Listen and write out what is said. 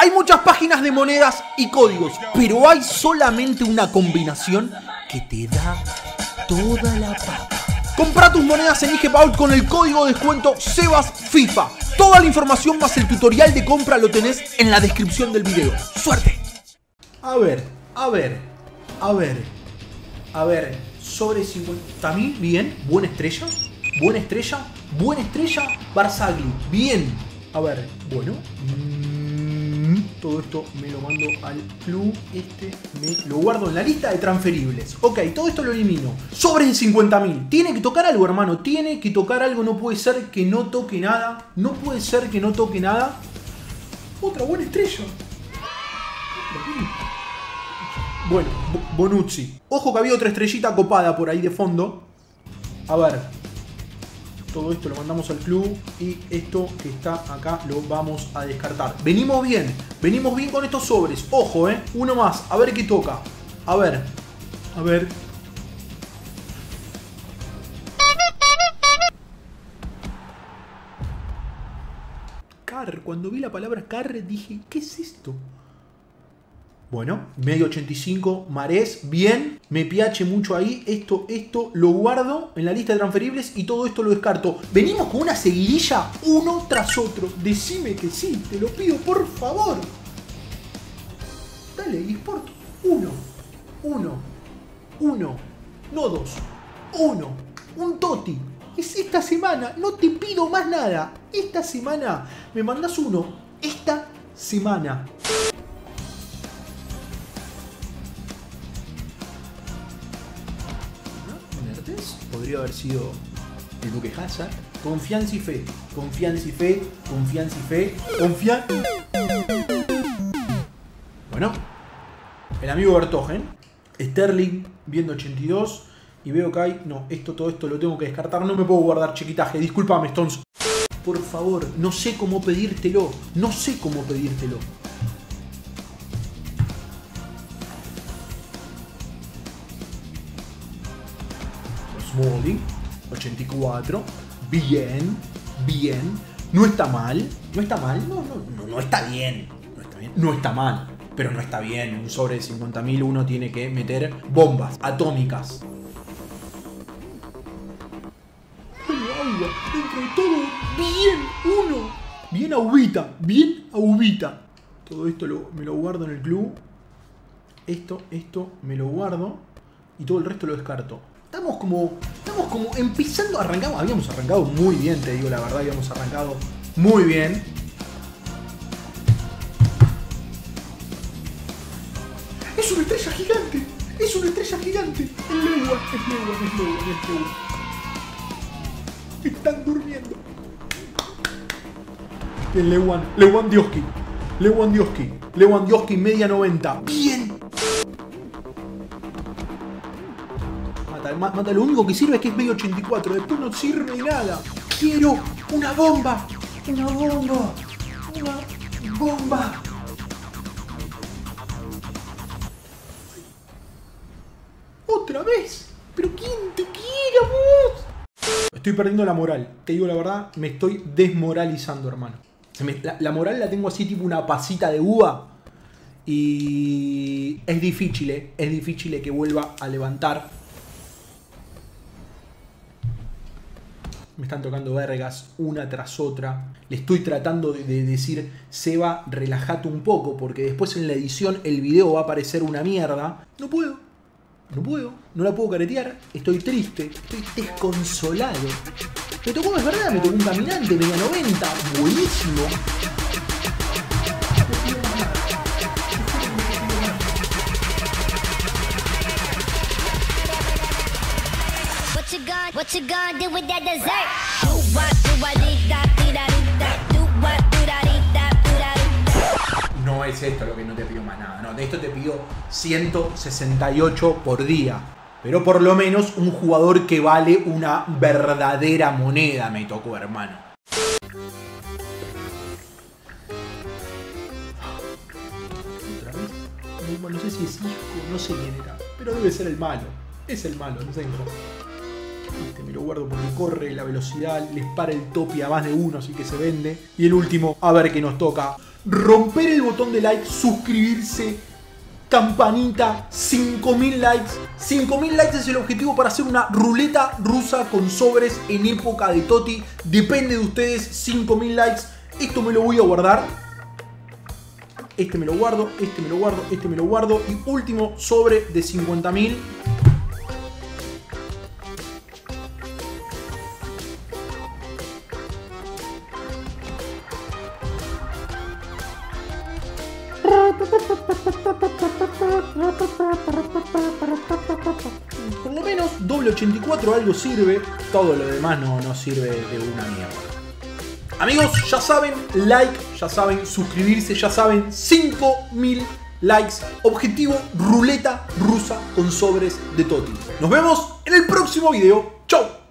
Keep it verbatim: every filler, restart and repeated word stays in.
Hay muchas páginas de monedas y códigos, pero hay solamente una combinación que te da toda la papa. Compra tus monedas en IGPaul con el código de descuento SebasFIFA. Toda la información más el tutorial de compra lo tenés en la descripción del video. ¡Suerte! A ver, a ver, a ver, a ver, sobre cincuenta mil, bien, buena estrella, buena estrella, buena estrella, Barzagli, bien. A ver, bueno, mmm, todo esto me lo mando al club, este me lo guardo en la lista de transferibles. Ok, todo esto lo elimino. Sobres de cincuenta mil, tiene que tocar algo, hermano, tiene que tocar algo, no puede ser que no toque nada, no puede ser que no toque nada. Otra buena estrella. Bueno, Bonucci. Ojo que había otra estrellita copada por ahí de fondo. A ver. Todo esto lo mandamos al club. Y esto que está acá lo vamos a descartar. Venimos bien. Venimos bien con estos sobres. Ojo, eh. Uno más. A ver qué toca. A ver. A ver. Car. Cuando vi la palabra car dije, ¿qué es esto? Bueno, medio ochenta y cinco, Marés, bien, me piache mucho ahí, esto, esto lo guardo en la lista de transferibles y todo esto lo descarto. Venimos con una seguidilla uno tras otro, decime que sí, te lo pido por favor. Dale, eSport, uno, uno, uno, no dos, uno, un Toti. Es esta semana, no te pido más nada, esta semana me mandás uno, esta semana. Podría haber sido el Duque Hazard. Confianza y fe. Confianza y fe. Confianza y fe. Confianza. Bueno. El amigo Bertogen. Sterling viendo ochenta y dos. Y veo que hay... No, esto, todo esto lo tengo que descartar. No me puedo guardar chiquitaje. Discúlpame, Stones. Por favor, no sé cómo pedírtelo. No sé cómo pedírtelo. Smalling, ochenta y cuatro, bien, bien, no está mal, no está mal, no, no, no, no está bien, no está bien, no está mal, pero no está bien, en un sobre de cincuenta mil uno tiene que meter bombas atómicas. Bueno, agua, dentro de todo, bien, uno, bien a uvita, bien a uvita. Todo esto lo, me lo guardo en el club, esto, esto me lo guardo y todo el resto lo descarto. Estamos como, estamos como empezando, arrancamos, habíamos arrancado muy bien, te digo la verdad, habíamos arrancado muy bien. Es una estrella gigante, es una estrella gigante. Es Lewan, es Lewan, es Lewan, es Lewan. Están durmiendo. Bien, Lewan, Lewandowski, Lewandowski, Lewandowski, media noventa. Bien. Mata, lo único que sirve es que es medio ochenta y cuatro. Después no sirve de nada. Quiero una bomba. Una bomba. Una bomba. Otra vez. ¿Pero quién te quiere, vos? Estoy perdiendo la moral. Te digo la verdad, me estoy desmoralizando, hermano. Se me, la, la moral la tengo así tipo una pasita de uva. Y es difícil, ¿eh? Es difícil que vuelva a levantar. Me están tocando vergas una tras otra. Le estoy tratando de, de decir, Seba, relájate un poco, porque después en la edición el video va a parecer una mierda. No puedo. No puedo. No la puedo caretear. Estoy triste. Estoy desconsolado. Me tocó, es verdad, me tocó un caminante, media noventa. Buenísimo. What you gonna do with that dessert? Do what, do what, do that, do that, do that, do what, do that, do that, do that. No es esto lo que no te pido más nada, no, de esto te pido ciento sesenta y ocho por día. Pero por lo menos un jugador que vale una verdadera moneda me tocó, hermano. ¿Otra vez? No, no sé si es hijo, no sé quién era, pero debe ser el malo. Es el malo, no sé qué. Este me lo guardo porque corre la velocidad, les para el topi a más de uno, así que se vende. Y el último, a ver qué nos toca. romper el botón de like, suscribirse, campanita, cinco mil likes. cinco mil likes es el objetivo para hacer una ruleta rusa con sobres en época de Toti. Depende de ustedes, cinco mil likes. Esto me lo voy a guardar. Este me lo guardo, este me lo guardo, este me lo guardo. Y último sobre de cincuenta mil. Por lo menos doble ochenta y cuatro algo sirve. Todo lo demás no, no sirve de una mierda. Amigos, ya saben, like, ya saben, suscribirse, ya saben, cinco mil likes. Objetivo, ruleta rusa con sobres de Toti. Nos vemos en el próximo video. Chau.